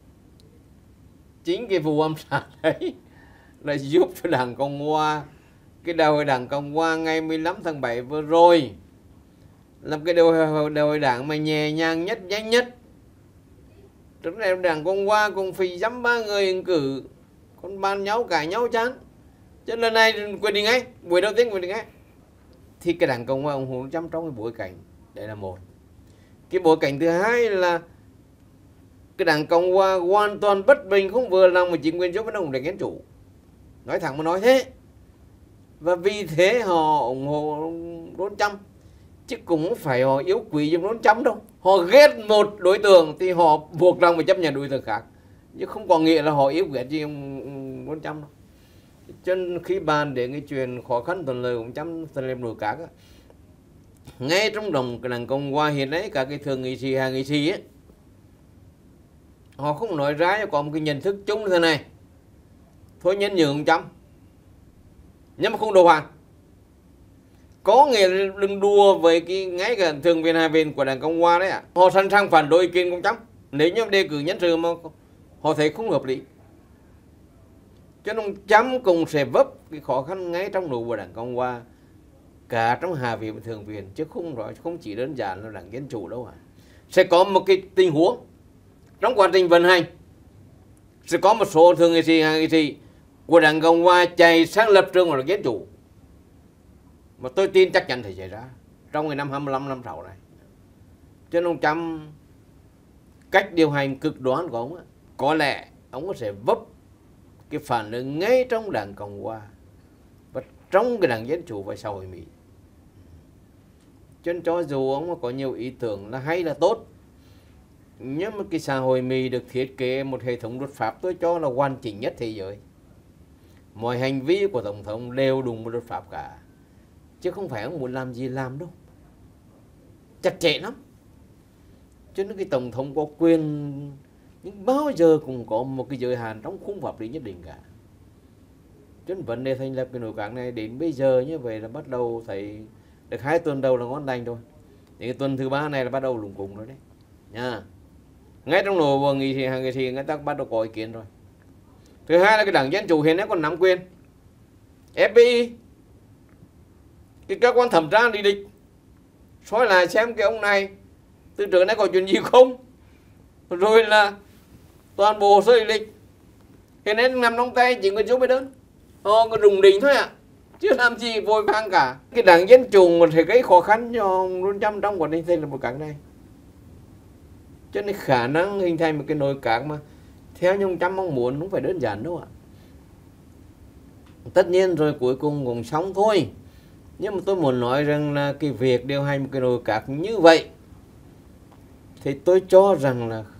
Chính cái vụ ám sát đấy là giúp cho Đảng Cộng hòa, cái đại hội Đảng Cộng hòa ngày mười lăm tháng bảy vừa rồi làm cái đại hội, đại hội Đảng mà nhẹ nhàng nhất, nhanh nhất. Trước đây Đảng Cộng hòa cũng phải dăm ba người ứng cử, còn bàn nhau cãi nhau chán. Cho lần này quyết định ngay, buổi đầu tiên quyết định ngay. Thì cái Đảng Cộng hòa ủng hộ Trump trong cái bối cảnh, đấy là một. Cái bối cảnh thứ hai là cái Đảng Cộng hòa hoàn toàn bất bình, không vừa lòng một chính quyền Joe Biden để kiến chủ. Nói thẳng mà nói thế. Và vì thế họ ủng hộ Donald Trump. Chứ cũng không phải họ yếu quý giống Donald Trump đâu. Họ ghét một đối tượng thì họ buộc lòng phải chấp nhận đối tượng khác. chứ không có nghĩa là họ yếu ghét gì ông Donald Trump đâu. Cho nên khi bàn đến cái chuyện khó khăn thuận lợi của ông Trump thành lập nội các á, ngay trong đồng cái đảng Cộng hòa hiện nay cả cái thượng nghị sĩ hạ nghị sĩ ấy, họ không nói ra, có một cái nhận thức chung như thế này: thôi nhân nhượng ông Trump nhưng mà không đầu hàng. Có nghĩa là đừng đùa với cái ngay cả thượng viện hạ viện của đảng Cộng hòa đấy ạ, à. Họ sẵn sàng phản đối ý kiến của ông Trump nếu như đề cử nhân sự mà họ thấy không hợp lý. Cho nên ông Trump cũng sẽ vấp cái khó khăn ngay trong nội bộ đảng Cộng hòa, cả trong hạ viện và thượng viện, chứ không nói không chỉ đơn giản là đảng Dân chủ đâu à. Sẽ có một cái tình huống trong quá trình vận hành, sẽ có một số thượng nghị sĩ, hạ nghị sĩ của đảng Cộng hòa chạy sang lập trường của đảng Dân chủ, mà tôi tin chắc chắn sẽ xảy ra trong cái năm hai mươi lăm năm sau này. Cho nên ông Trump cách điều hành cực đoan của ông ấy, có lẽ ông có sẽ vấp cái phản ứng ngay trong đảng Cộng hòa và trong cái đảng Dân chủ và xã hội Mỹ. Cho nên cho dù ông có nhiều ý tưởng là hay là tốt, nhưng mà cái xã hội Mỹ được thiết kế một hệ thống luật pháp tôi cho là hoàn chỉnh nhất thế giới. Mọi hành vi của tổng thống đều đúng với luật pháp cả, chứ không phải ông muốn làm gì làm đâu, chặt chẽ lắm. Cho nên cái tổng thống có quyền, nhưng bao giờ cũng có một cái giới hạn trong khung pháp lý nhất định cả. Cho nên vấn đề thành lập cái nội các này đến bây giờ như vậy là bắt đầu thấy được hai tuần đầu là ngon lành rồi. Thì cái tuần thứ ba này là bắt đầu lủng củng rồi đấy nha. Ngay trong nội bộ nghị sĩ hàng nghị sĩ người ta bắt đầu có ý kiến rồi. Thứ hai là cái đảng Dân chủ hiện nay còn nắm quyền. ép bê i, cái cơ quan thẩm tra lý lịch, soi lại xem cái ông này từ trước nay có chuyện gì không, rồi là toàn bộ hồ sơ lý lịch hiện nay nằm trong tay chỉ có Joe Biden, họ có rùng rỉnh thôi ạ, à, chứ làm gì vội vàng cả. Cái đảng Dân chủ sẽ gây khó khăn cho ông Donald Trump trong quá trình thành lập một các này. Cho nên khả năng hình thành một cái nội các mà theo như ông Trump mong muốn không phải đơn giản đâu ạ. Tất nhiên rồi cuối cùng cũng xong thôi. Nhưng mà tôi muốn nói rằng là cái việc điều hành một cái nội các như vậy thì tôi cho rằng là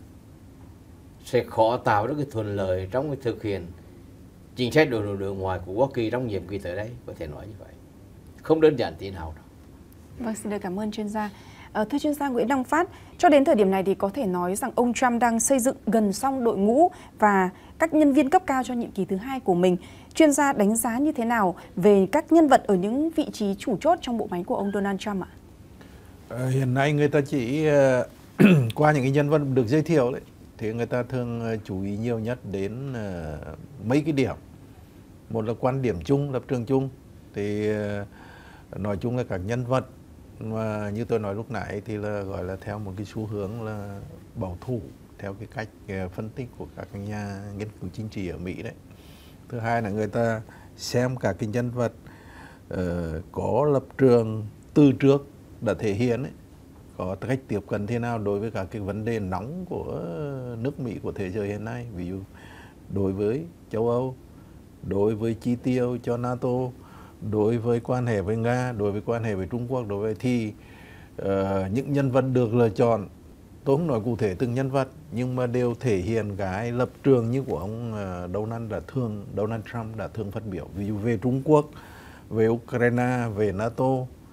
sẽ khó tạo ra cái thuận lợi trong cái thực hiện chính sách đối nội đối ngoại của Hoa Kỳ trong nhiệm kỳ tới đây, có thể nói như vậy. Không đơn giản tí nào đâu. Vâng, xin được cảm ơn chuyên gia. À, thưa chuyên gia Nguyễn Đăng Phát, cho đến thời điểm này thì có thể nói rằng ông Trump đang xây dựng gần xong đội ngũ và các nhân viên cấp cao cho nhiệm kỳ thứ hai của mình. Chuyên gia đánh giá như thế nào về các nhân vật ở những vị trí chủ chốt trong bộ máy của ông Donald Trump ạ? À, hiện nay người ta chỉ uh, qua những cái nhân vật được giới thiệu đấy, thì người ta thường uh, chú ý nhiều nhất đến uh, mấy cái điểm. Một là quan điểm chung, lập trường chung, thì uh, nói chung là các nhân vật mà như tôi nói lúc nãy thì là gọi là theo một cái xu hướng là bảo thủ, theo cái cách uh, phân tích của các nhà nghiên cứu chính trị ở Mỹ đấy. Thứ hai là người ta xem cả cái nhân vật uh, có lập trường từ trước đã thể hiện ấy, có cách tiếp cận thế nào đối với các cái vấn đề nóng của nước Mỹ, của thế giới hiện nay, ví dụ đối với châu Âu, đối với chi tiêu cho NATO, đối với quan hệ với Nga, đối với quan hệ với Trung Quốc, đối với thì uh, những nhân vật được lựa chọn, tôi không nói cụ thể từng nhân vật, nhưng mà đều thể hiện cái lập trường như của ông uh, Donald đã thường Donald Trump đã thường phát biểu, ví dụ về Trung Quốc, về Ukraine, về NATO,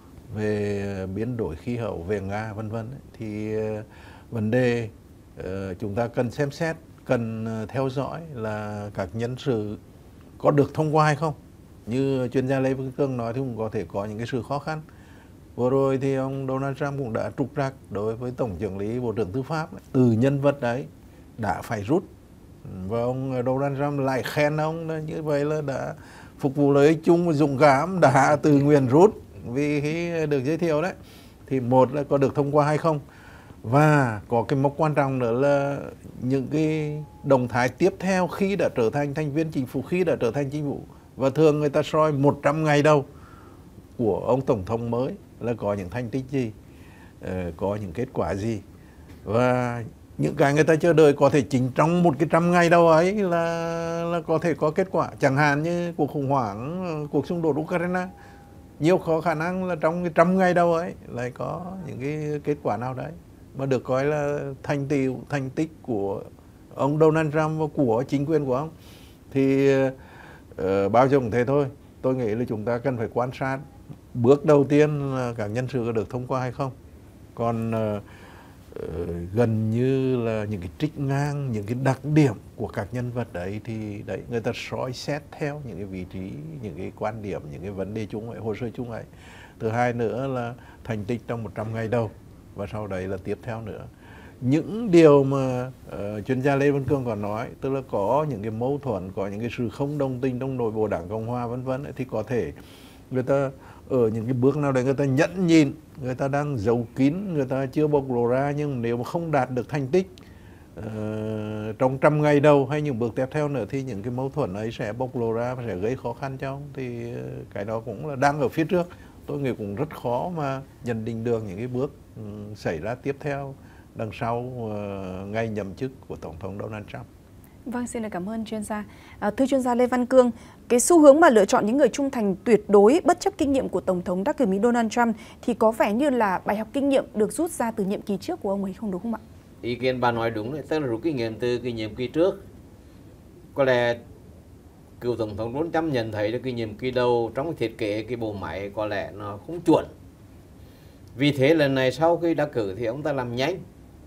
về biến đổi khí hậu, về Nga, vân vân. Thì uh, vấn đề uh, chúng ta cần xem xét, cần uh, theo dõi là các nhân sự có được thông qua hay không. Như chuyên gia Lê Văn Cương nói thì cũng có thể có những cái sự khó khăn. Vừa rồi thì ông Donald Trump cũng đã trục trặc đối với Tổng trưởng lý, Bộ trưởng Tư pháp. Từ nhân vật đấy đã phải rút. Và ông Donald Trump lại khen ông là như vậy là đã phục vụ lợi ích chung và dũng cảm, đã tự nguyện rút vì khi được giới thiệu đấy. Thì một là có được thông qua hay không. Và có cái mốc quan trọng nữa là những cái động thái tiếp theo khi đã trở thành thành viên chính phủ, khi đã trở thành chính phủ. Và thường người ta soi một trăm ngày đầu của ông Tổng thống mới là có những thành tích gì, có những kết quả gì. Và những cái người ta chờ đợi có thể chính trong một cái trăm ngày đầu ấy là, là có thể có kết quả. Chẳng hạn như cuộc khủng hoảng, cuộc xung đột Ukraine, nhiều khó khả năng là trong cái trăm ngày đầu ấy lại có những cái kết quả nào đấy mà được coi là thành tựu, thành tích của ông Donald Trump và của chính quyền của ông. Thì uh, bao giờ cũng thế thôi. Tôi nghĩ là chúng ta cần phải quan sát. Bước đầu tiên là các nhân sự có được thông qua hay không. Còn uh, uh, gần như là những cái trích ngang, những cái đặc điểm của các nhân vật đấy thì đấy người ta soi xét theo những cái vị trí, những cái quan điểm, những cái vấn đề chung ấy, hồ sơ chung ấy. Thứ hai nữa là thành tích trong một trăm ngày đầu, và sau đấy là tiếp theo nữa. Những điều mà uh, chuyên gia Lê Văn Cương còn nói, tức là có những cái mâu thuẫn, có những cái sự không đồng tình trong nội bộ Đảng Cộng Hòa vân vân, thì có thể người ta ở những cái bước nào đấy người ta nhẫn nhịn, người ta đang giấu kín, người ta chưa bộc lộ ra. Nhưng nếu mà không đạt được thành tích uh, trong trăm ngày đầu hay những bước tiếp theo nữa thì những cái mâu thuẫn ấy sẽ bộc lộ ra và sẽ gây khó khăn cho ông. Thì uh, cái đó cũng là đang ở phía trước. Tôi nghĩ cũng rất khó mà nhận định được những cái bước um, xảy ra tiếp theo đằng sau uh, ngày nhậm chức của Tổng thống Donald Trump. Vâng, xin được cảm ơn chuyên gia. À, thưa chuyên gia Lê Văn Cương, cái xu hướng mà lựa chọn những người trung thành tuyệt đối bất chấp kinh nghiệm của Tổng thống đắc cử Mỹ Donald Trump thì có vẻ như là bài học kinh nghiệm được rút ra từ nhiệm kỳ trước của ông ấy, không đúng không ạ? Ý kiến bà nói đúng đấy, tức là rút kinh nghiệm từ cái nhiệm kỳ trước. Có lẽ cựu Tổng thống Donald Trump nhận thấy là cái nhiệm kỳ đầu trong cái thiết kế cái bộ máy có lẽ nó không chuẩn. Vì thế lần này sau khi đắc cử thì ông ta làm nhanh.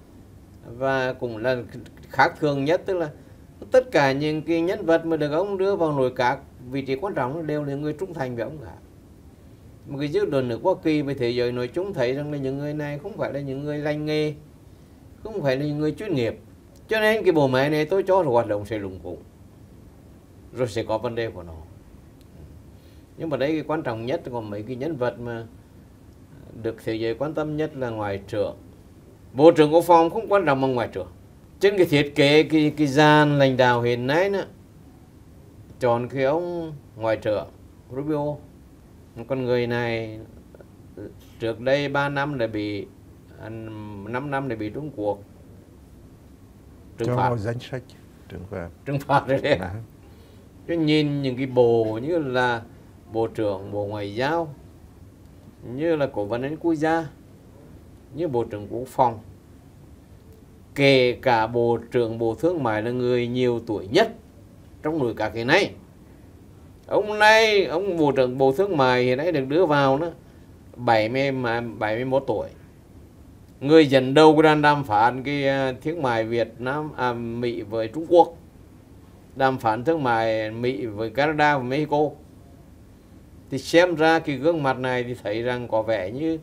Và cũng là khác thường nhất, tức là tất cả những cái nhân vật mà được ông đưa vào nội các vị trí quan trọng đều là người trung thành với ông cả. Một cái dư luận ở Hoa Kỳ với thế giới nói chung thấy rằng là những người này không phải là những người lành nghề, không phải là những người chuyên nghiệp. Cho nên cái bộ máy này tôi cho là hoạt động sẽ lủng củng, rồi sẽ có vấn đề của nó. Nhưng mà đây cái quan trọng nhất còn mấy cái nhân vật mà được thế giới quan tâm nhất là Ngoại trưởng. Bộ trưởng Quốc phòng không quan trọng bằng Ngoại trưởng. Trên cái thiết kế cái, cái dàn lãnh đạo hiện nay nữa, chọn cái ông Ngoại trưởng Rubio. Con người này trước đây ba năm đã bị, năm năm đã bị Trung Quốc trừng phạt. Cho danh sách trừng phạt. Trừng phạt rồi đấy. Chứ nhìn những cái bộ như là Bộ trưởng Bộ Ngoại giao, như là Cố vấn an ninh quốc gia, như Bộ trưởng Quốc phòng, kể cả Bộ trưởng Bộ Thương mại là người nhiều tuổi nhất trong nội các hiện nay. Ông này, ông Bộ trưởng Bộ Thương mại hiện nay được đưa vào đó bảy mươi mốt tuổi. Người dẫn đầu của đoàn đàm phán cái thương mại Việt Nam à, Mỹ với Trung Quốc, đàm phán thương mại Mỹ với Canada và Mexico. Thì xem ra cái gương mặt này thì thấy rằng có vẻ như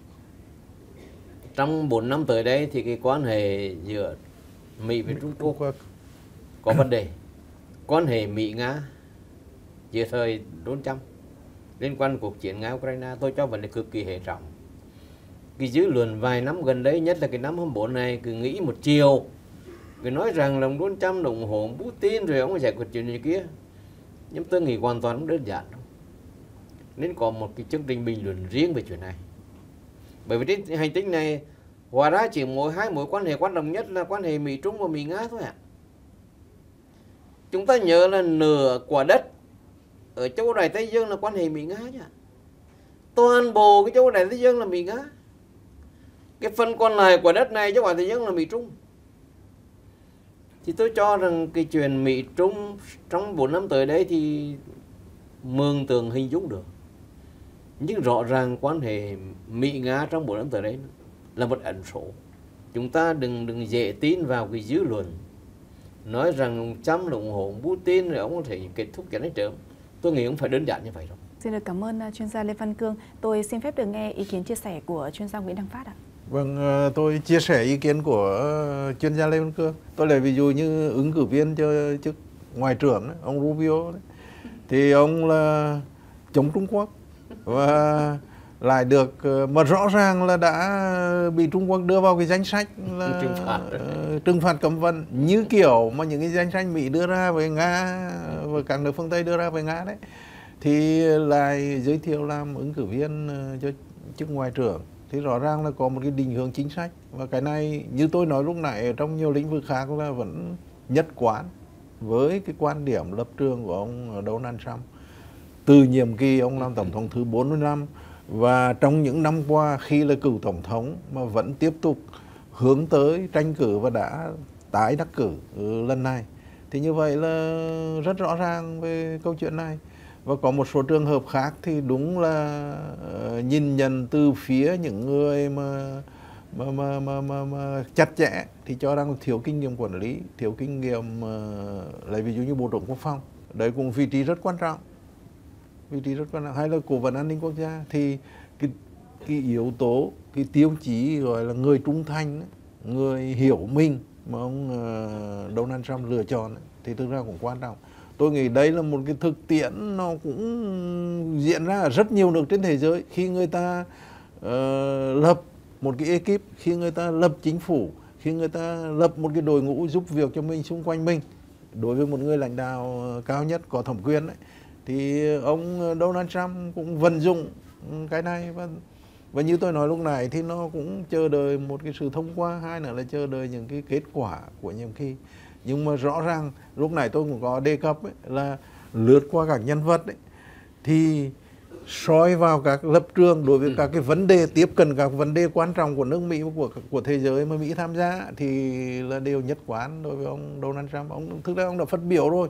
trong bốn năm tới đây thì cái quan hệ giữa Mỹ với Trung Quốc có vấn đề. Quan hệ Mỹ-Nga giữa thời Donald Trump liên quan cuộc chiến Nga-Ukraine tôi cho vấn đề cực kỳ hệ trọng. Cái dư luận vài năm gần đấy, nhất là cái năm hai mươi bốn này, cứ nghĩ một chiều, cứ nói rằng là Donald Trump ủng hộ Putin rồi ông giải quyết chuyện gì kia. Nhưng tôi nghĩ hoàn toàn không đơn giản đâu. Nên có một cái chương trình bình luận riêng về chuyện này. Bởi vì trên hành tinh này hóa ra chỉ mỗi hai mối quan hệ quan trọng nhất là quan hệ Mỹ-Trung và Mỹ-Nga thôi ạ. À. Chúng ta nhớ là nửa quả đất ở châu Đại Tây Dương là quan hệ Mỹ-Nga chứ. Toàn bộ cái châu Đại Tây Dương là Mỹ-Nga. Cái phần còn lại của đất này châu Đại Tây Dương là Mỹ-Trung. Thì tôi cho rằng cái chuyện Mỹ-Trung trong bốn năm tới đây thì mường tượng hình dung được. Nhưng rõ ràng quan hệ Mỹ-Nga trong bốn năm tới đây là một ẩn số. Chúng ta đừng đừng dễ tin vào cái dư luận nói rằng ông Trump là ủng hộ Putin rồi ông có thể kết thúc cái này sớm. Tôi nghĩ không phải đơn giản như vậy đâu. Xin được cảm ơn chuyên gia Lê Văn Cương. Tôi xin phép được nghe ý kiến chia sẻ của chuyên gia Nguyễn Đăng Phát ạ. Vâng, tôi chia sẻ ý kiến của chuyên gia Lê Văn Cương. Tôi lấy ví dụ như ứng cử viên cho chức ngoại trưởng, ông Rubio đấy. Thì ông là chống Trung Quốc và lại được, mà rõ ràng là đã bị Trung Quốc đưa vào cái danh sách là trừng phạt, uh, trừng phạt cấm vận, như kiểu mà những cái danh sách Mỹ đưa ra với Nga và các nước phương Tây đưa ra với Nga đấy, thì lại giới thiệu làm ứng cử viên cho chức ngoại trưởng. Thì rõ ràng là có một cái định hướng chính sách, và cái này như tôi nói lúc nãy trong nhiều lĩnh vực khác là vẫn nhất quán với cái quan điểm lập trường của ông Donald Trump từ nhiệm kỳ ông làm tổng thống thứ bốn mươi lăm, và trong những năm qua khi là cựu tổng thống mà vẫn tiếp tục hướng tới tranh cử và đã tái đắc cử lần này. Thì như vậy là rất rõ ràng về câu chuyện này. Và có một số trường hợp khác thì đúng là uh, nhìn nhận từ phía những người mà mà mà mà, mà, mà chặt chẽ thì cho rằng thiếu kinh nghiệm quản lý, thiếu kinh nghiệm, uh, lấy ví dụ như Bộ trưởng Quốc phòng, đấy cũng vị trí rất quan trọng, vị trí rất quan trọng, hay là Cố vấn an ninh quốc gia. Thì cái, cái yếu tố, cái tiêu chí gọi là người trung thành, người hiểu mình mà ông uh, Donald Trump lựa chọn thì thực ra cũng quan trọng. Tôi nghĩ đây là một cái thực tiễn nó cũng diễn ra ở rất nhiều nước trên thế giới. Khi người ta uh, lập một cái ekip, khi người ta lập chính phủ, khi người ta lập một cái đội ngũ giúp việc cho mình xung quanh mình, đối với một người lãnh đạo cao nhất có thẩm quyền ấy, thì ông Donald Trump cũng vận dụng cái này. Và, và như tôi nói lúc này thì nó cũng chờ đợi một cái sự thông qua, hai nữa là chờ đợi những cái kết quả của nhiệm kỳ. Nhưng mà rõ ràng lúc này tôi cũng có đề cập ấy, là lướt qua các nhân vật ấy, thì soi vào các lập trường đối với các cái vấn đề, tiếp cận các vấn đề quan trọng của nước Mỹ và của, của thế giới mà Mỹ tham gia thì là đều nhất quán đối với ông Donald Trump. Ông thực ra ông đã phát biểu rồi,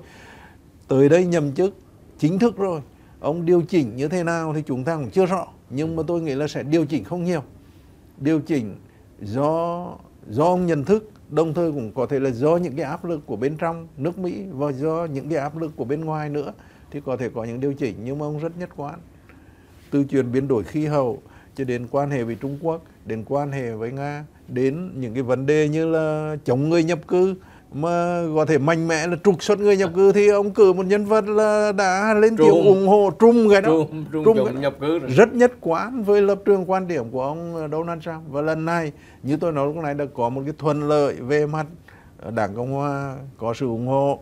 tới đây nhậm chức chính thức rồi. Ông điều chỉnh như thế nào thì chúng ta cũng chưa rõ, nhưng mà tôi nghĩ là sẽ điều chỉnh không nhiều. Điều chỉnh do do ông nhận thức, đồng thời cũng có thể là do những cái áp lực của bên trong nước Mỹ và do những cái áp lực của bên ngoài nữa, thì có thể có những điều chỉnh. Nhưng mà ông rất nhất quán, từ chuyện biến đổi khí hậu cho đến quan hệ với Trung Quốc, đến quan hệ với Nga, đến những cái vấn đề như là chống người nhập cư, mà có thể mạnh mẽ là trục xuất người nhập cư, thì ông cử một nhân vật là đã lên tiếng ủng hộ Trung cái đó, Trung, Trung, Trung cái nhập cư rồi. Rất nhất quán với lập trường quan điểm của ông Donald Trump. Và lần này như tôi nói lúc này đã có một cái thuận lợi về mặt Đảng Cộng Hòa, có sự ủng hộ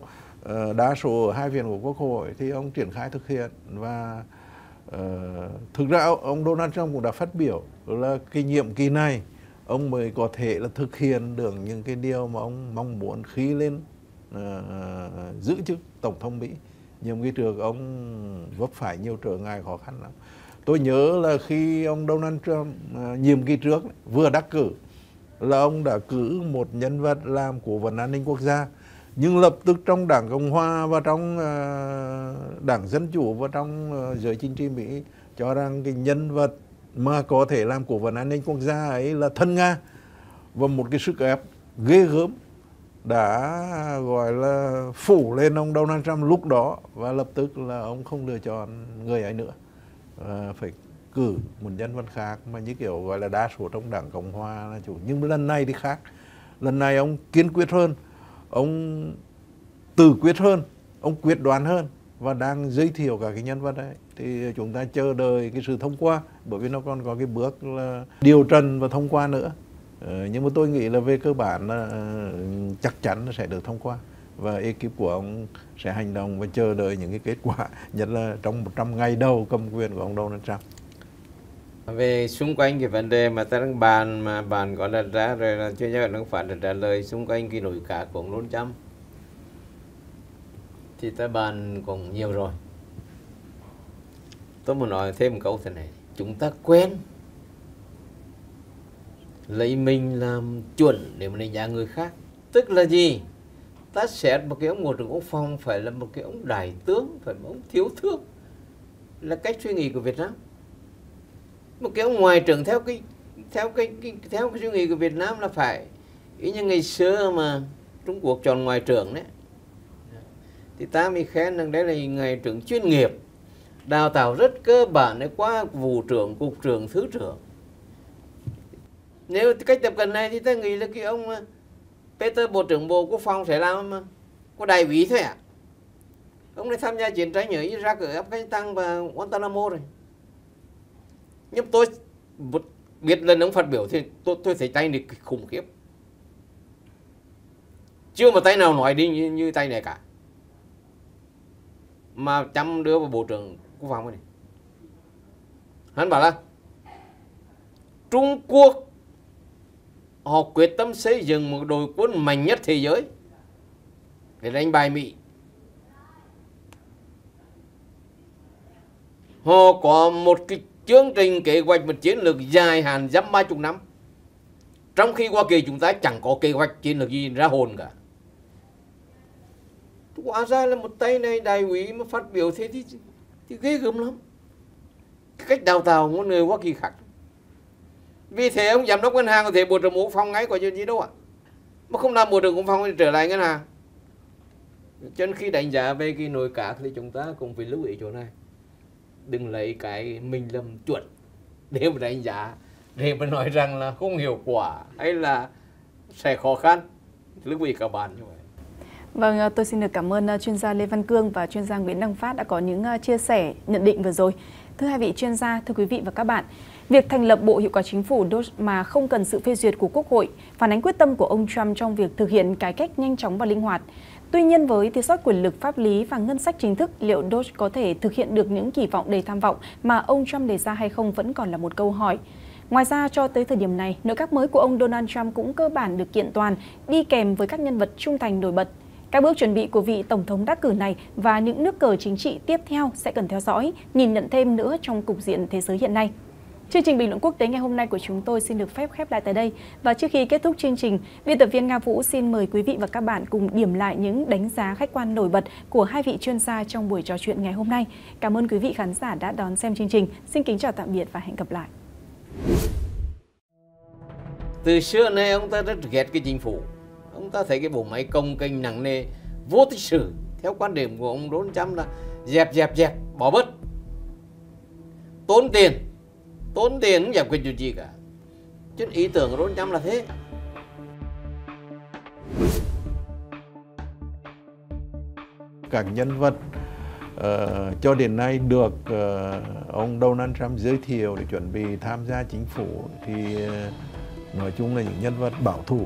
đa số ở hai viện của Quốc hội, thì ông triển khai thực hiện. Và uh, thực ra ông Donald Trump cũng đã phát biểu là cái nhiệm kỳ này ông mới có thể là thực hiện được những cái điều mà ông mong muốn khi lên uh, giữ chức Tổng thống Mỹ. nhiệm kỳ trước ông vấp phải nhiều trở ngại khó khăn lắm. Tôi nhớ là khi ông Donald Trump uh, nhiệm kỳ trước vừa đắc cử là ông đã cử một nhân vật làm cố vấn an ninh quốc gia, nhưng lập tức trong Đảng Cộng Hòa và trong uh, Đảng Dân Chủ và trong uh, giới chính trị Mỹ cho rằng cái nhân vật mà có thể làm cố vấn an ninh quốc gia ấy là thân Nga, và một cái sức ép ghê gớm đã gọi là phủ lên ông Donald Trump lúc đó, và lập tức là ông không lựa chọn người ấy nữa, à, phải cử một nhân vật khác mà như kiểu gọi là đa số trong Đảng Cộng Hòa là chủ. Nhưng lần này thì khác, lần này ông kiên quyết hơn, ông tự quyết hơn, ông quyết đoán hơn và đang giới thiệu cả cái nhân vật ấy. Thì chúng ta chờ đợi cái sự thông qua, bởi vì nó còn có cái bước là điều trần và thông qua nữa. Ờ, nhưng mà tôi nghĩ là về cơ bản là uh, chắc chắn nó sẽ được thông qua, và ekip của ông sẽ hành động và chờ đợi những cái kết quả, nhất là trong một trăm ngày đầu cầm quyền của ông Donald Trump. Về xung quanh cái vấn đề mà ta đang bàn mà bạn có đặt ra rồi là chuyên gia đang phải trả lời xung quanh cái nổi cả của ông Donald Trump thì ta bàn cũng nhiều rồi. Tôi muốn nói thêm một câu thế này, chúng ta quen lấy mình làm chuẩn để mà đánh giá người khác. Tức là gì? Ta xét một cái ông Bộ trưởng Quốc phòng phải là một cái ông đại tướng, phải một ông thiếu tướng, là cách suy nghĩ của Việt Nam. Một cái ông ngoại trưởng theo cái theo cái, cái theo cái suy nghĩ của Việt Nam là phải ý như ngày xưa mà Trung Quốc chọn ngoại trưởng đấy, thì ta mới khen rằng đấy là ngoại trưởng chuyên nghiệp, đào tạo rất cơ bản để qua vụ trưởng, cục trưởng, thứ trưởng. Nếu cách tiếp cận này thì ta nghĩ là cái ông Peter Bộ trưởng Bộ Quốc phòng sẽ làm có đại úy thôi ạ. À? Ông này tham gia chiến tranh ở Iraq, ở Afghanistan và Guantanamo rồi. Nhưng tôi biết lần ông phát biểu thì tôi, tôi thấy tay này khủng khiếp. Chưa một tay nào nói đi như, như tay này cả. Mà chăm đứa vào Bộ trưởng Quốc phòng này. Hắn bảo là Trung Quốc họ quyết tâm xây dựng một đội quân mạnh nhất thế giới để đánh bại Mỹ. Họ có một cái chương trình kế hoạch, một chiến lược dài hạn dăm ba chục năm. Trong khi Hoa Kỳ chúng ta chẳng có kế hoạch chiến lược gì ra hồn cả. Hóa ra là một tay này đại úy mà phát biểu thế thì, thì ghê gớm lắm. Cái cách đào tạo của người Hoa Kỳ khác. Vì thế ông giám đốc ngân hàng có thể Bộ trưởng Bộ Quốc phòng ngay có chuyện gì đâu ạ. Mà không làm Bộ trưởng Quốc phòng thì trở lại ngân hàng. Cho nên khi đánh giá về cái nồi cát thì chúng ta cũng phải lưu ý chỗ này. Đừng lấy cái mình làm chuẩn để mà đánh giá, để mà nói rằng là không hiệu quả hay là sẽ khó khăn. Lưu ý các bạn như vậy. Vâng, tôi xin được cảm ơn chuyên gia Lê Văn Cương và chuyên gia Nguyễn Đăng Phát đã có những chia sẻ, nhận định vừa rồi. Thưa hai vị chuyên gia, thưa quý vị và các bạn, việc thành lập Bộ Hiệu quả Chính phủ đê o giê mà không cần sự phê duyệt của Quốc hội phản ánh quyết tâm của ông Trump trong việc thực hiện cải cách nhanh chóng và linh hoạt. Tuy nhiên, với thiếu sót quyền lực pháp lý và ngân sách chính thức, liệu đê o giê có thể thực hiện được những kỳ vọng đầy tham vọng mà ông Trump đề ra hay không vẫn còn là một câu hỏi. Ngoài ra, cho tới thời điểm này, nội các mới của ông Donald Trump cũng cơ bản được kiện toàn, đi kèm với các nhân vật trung thành nổi bật. Các bước chuẩn bị của vị Tổng thống đắc cử này và những nước cờ chính trị tiếp theo sẽ cần theo dõi, nhìn nhận thêm nữa trong cục diện thế giới hiện nay. Chương trình Bình luận Quốc tế ngày hôm nay của chúng tôi xin được phép khép lại tại đây. Và trước khi kết thúc chương trình, biên tập viên Nga Vũ xin mời quý vị và các bạn cùng điểm lại những đánh giá khách quan nổi bật của hai vị chuyên gia trong buổi trò chuyện ngày hôm nay. Cảm ơn quý vị khán giả đã đón xem chương trình. Xin kính chào tạm biệt và hẹn gặp lại. Từ xưa nay ông ta rất ghét cái chính phủ. Ông ta thấy cái bộ máy công kênh nặng nề, vô tích sự. Theo quan điểm của ông Donald Trump là dẹp dẹp dẹp, bỏ bớt, tốn tiền. Tốn tiền không giải quyết được gì cả. Chứ ý tưởng của Donald Trump là thế. Các nhân vật uh, cho đến nay được uh, ông Donald Trump giới thiệu để chuẩn bị tham gia chính phủ thì uh, nói chung là những nhân vật bảo thủ.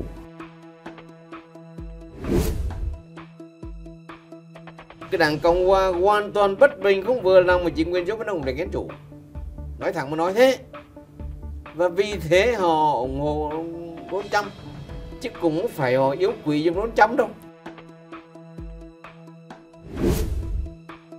Cái đảng Cộng hòa hoàn toàn bất bình, không vừa lòng mà chính quyền Joe Biden để dân chủ. Nói thẳng mà nói thế. Và vì thế họ ủng hộ Donald Trump. Chứ cũng không phải họ yếu quý như Donald Trump đâu.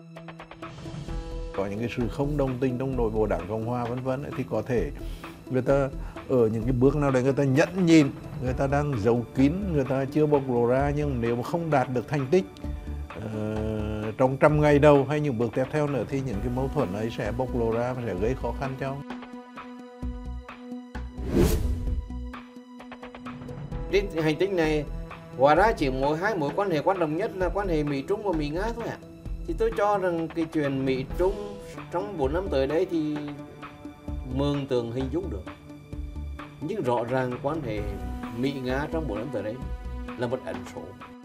những cái sự không đồng tình trong nội bộ Đảng Cộng Hòa vân vân thì có thể người ta ở những cái bước nào đấy người ta nhẫn nhịn, người ta đang giấu kín, người ta chưa bộc lộ ra, nhưng nếu mà không đạt được thành tích uh, trong trăm ngày đầu hay những bước tiếp theo nữa thì những cái mâu thuẫn ấy sẽ bộc lộ ra và sẽ gây khó khăn cho. Trên hành tinh này hóa ra chỉ mỗi hai mối quan hệ quan trọng nhất là quan hệ Mỹ Trung và Mỹ Nga thôi ạ. À. Thì tôi cho rằng cái chuyện Mỹ Trung trong bốn năm tới đây thì mường tượng hình dung được. Nhưng rõ ràng quan hệ Mỹ Nga trong bốn năm tới đấy là một ẩn số.